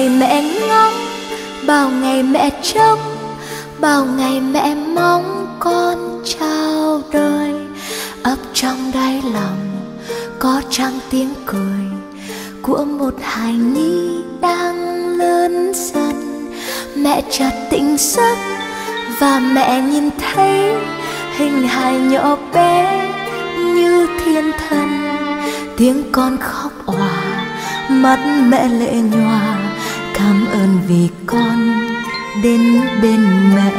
ngày mẹ ngóng, bao ngày mẹ trông, bao ngày mẹ mong con chào đời. Ấp trong đáy lòng có trăng tiếng cười của một hài nhi đang lớn dần. Mẹ chợt tỉnh giấc và mẹ nhìn thấy hình hài nhỏ bé như thiên thần. Tiếng con khóc òa, mắt mẹ lệ nhòa, cảm ơn vì con đến bên mẹ.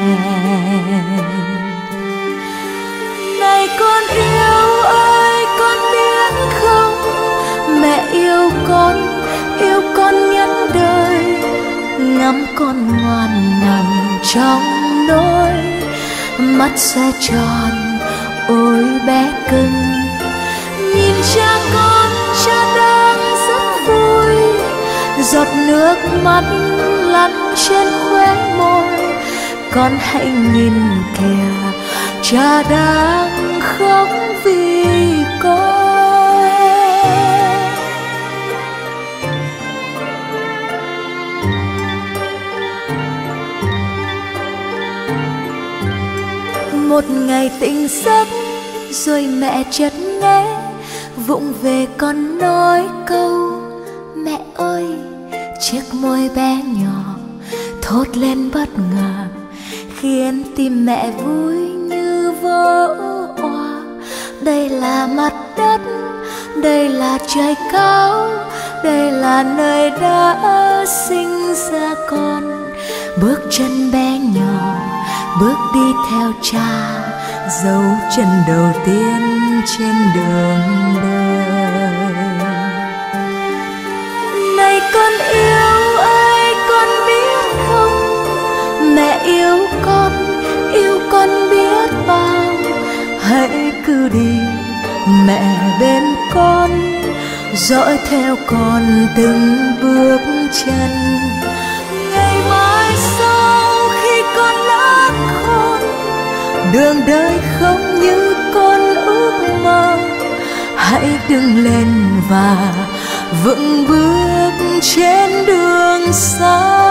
Này con yêu ơi, con biết không, mẹ yêu con nhất đời. Ngắm con ngoan nằm trong nỗi, mắt sẽ tròn ôi bé cưng. Nhìn cha con, cha đang rất vui, giọt nước mắt lăn trên khóe môi. Con hãy nhìn kìa, cha đang khóc vì con. Một ngày tỉnh giấc rồi mẹ chợt nghe vụng về con nói câu mẹ ơi. Chiếc môi bé nhỏ thốt lên bất ngờ, khiến tim mẹ vui như vỡ òa. Đây là mặt đất, đây là trời cao, đây là nơi đã sinh ra con. Bước chân bé nhỏ bước đi theo cha, dấu chân đầu tiên trên đường đời. Này con yêu ơi, con biết không, mẹ yêu con biết bao. Hãy cứ đi mẹ bên con, dõi theo con từng bước chân. Ngày mai sau khi con lớn khôn, đường đời không như con ước mơ. Hãy đứng lên và vững bước trên đường xa.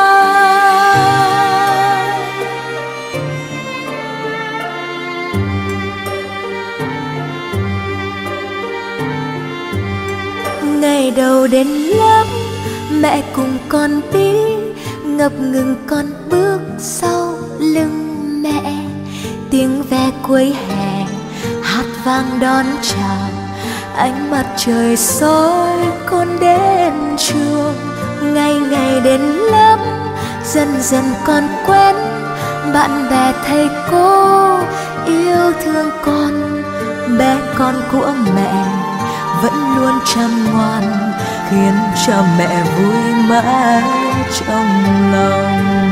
Ngày đầu đến lớp, mẹ cùng con đi, ngập ngừng con bước sau lưng mẹ. Tiếng ve cuối hè hát vang đón chào, ánh mặt trời soi con đến trường. Ngày ngày đến lớp, dần dần con quen bạn bè thầy cô yêu thương con. Bé con của mẹ vẫn luôn chăm ngoan, khiến cho mẹ vui mãi trong lòng.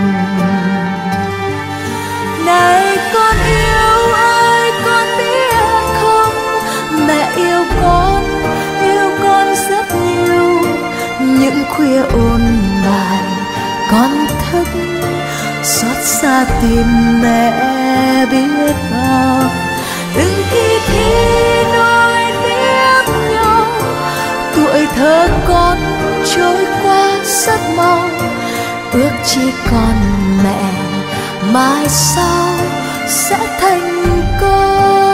Này con yêu ơi, con biết không, mẹ yêu con rất nhiều. Những khuya ôn bài con thức, xót xa tìm mẹ biết bao. Từng kỳ thi nối tiếp nhau, tuổi thơ con trôi qua rất mau. Ước chỉ còn mẹ mai sau sẽ thành công.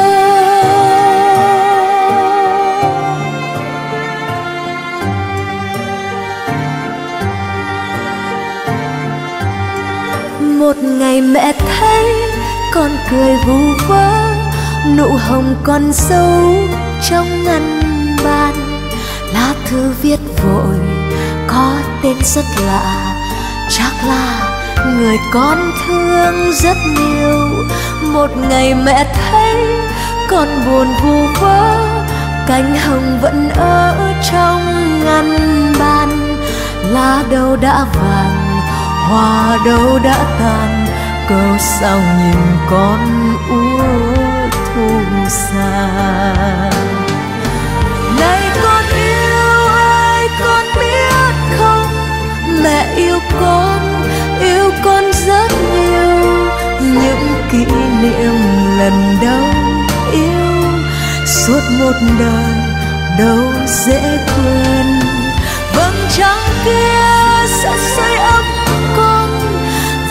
Một ngày mẹ thấy con cười vu vơ, nụ hồng con dấu trong ngăn bàn. Lá thư viết vội có tên rất lạ, chắc là người con thương rất nhiều. Một ngày mẹ thấy con buồn vu vơ, cánh hồng vẫn ở trong ngăn bàn. Lá đâu đã vàng, hoa đâu đã tàn, câu sao nhìn con úa thu xa. Này con yêu ơi, con biết không, mẹ yêu con rất nhiều. Những kỷ niệm lần đầu yêu, suốt một đời đâu dễ quên. Vầng trăng kia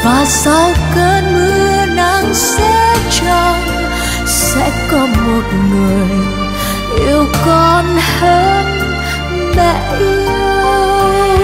và sau cơn mưa nắng sẽ tròn, sẽ có một người yêu con hơn mẹ yêu.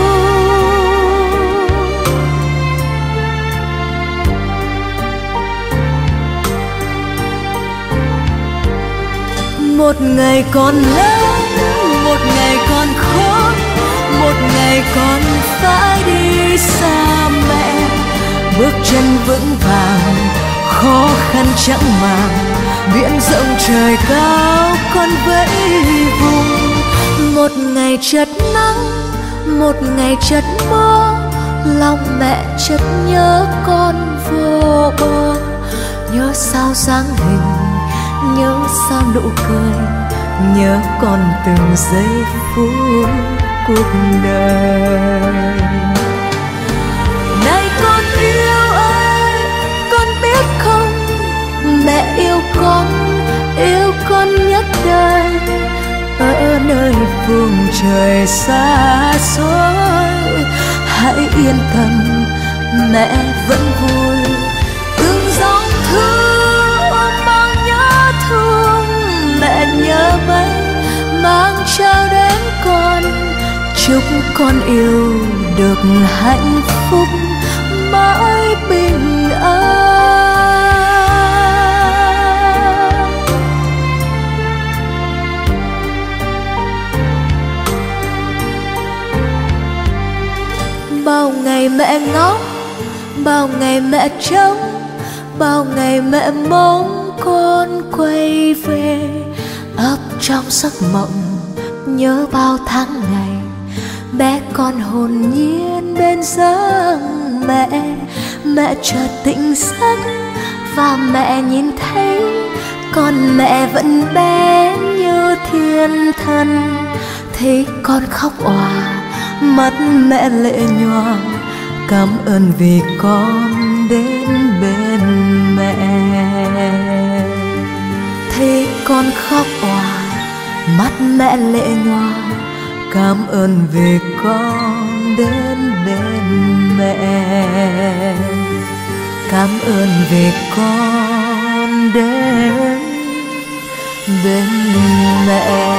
Một ngày còn lớn, một ngày còn khó, một ngày còn phải đi xa mẹ. Bước chân vững vàng, khó khăn chẳng màng, biển rộng trời cao con vẫy vùng. Một ngày chợt nắng, một ngày chợt mưa, lòng mẹ chợt nhớ con vô bờ. Nhớ sao dáng hình, nhớ sao nụ cười, nhớ con từng giây phút cuộc đời. Này con yêu ơi, con biết không, mẹ yêu con nhất đời. Ở nơi phương trời xa xôi, hãy yên tâm, mẹ vẫn vui. Từng dòng thư mang nhớ thương, mẹ nhớ mấy mang trao đến con. Chúc con yêu được hạnh phúc mãi bình an. Bao ngày mẹ ngóng, bao ngày mẹ trông, bao ngày mẹ mong con quay về. Ấp trong giấc mộng nhớ bao tháng ngày, bé con hồn nhiên bên giấc mẹ. Mẹ chợt tỉnh giấc và mẹ nhìn thấy con mẹ vẫn bé như thiên thần. Thấy con khóc òa, mắt mẹ lệ nhòa, cảm ơn vì con đến bên mẹ. Thấy con khóc òa, mắt mẹ lệ nhòa, cảm ơn vì con đến bên mẹ. Cảm ơn vì con đến bên mẹ.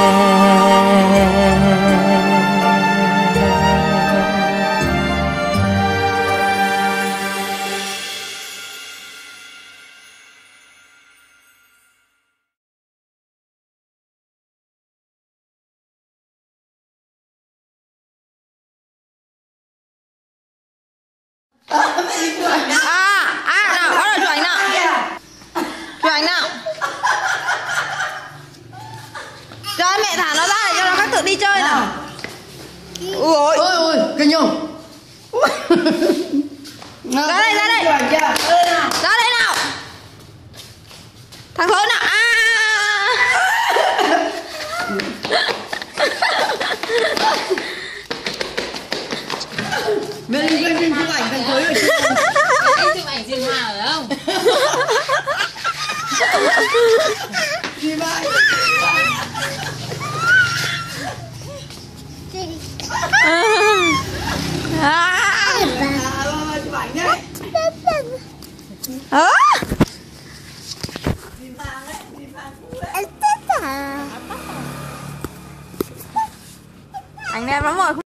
Nào, bắt đầu chụp ảnh nào. Chụp ảnh nào. Cho mẹ thả nó ra để cho nó các tự đi chơi nào. Ôi ôi kinh nhung. Ra đây, ra đây. Ra đây nào. Thằng Thối nào. Bên chụp ảnh thằng Thối rồi. Anh chụp ảnh Diên Hòa phải không? Đi bay. Chụp ảnh nhé. Anh em nó mời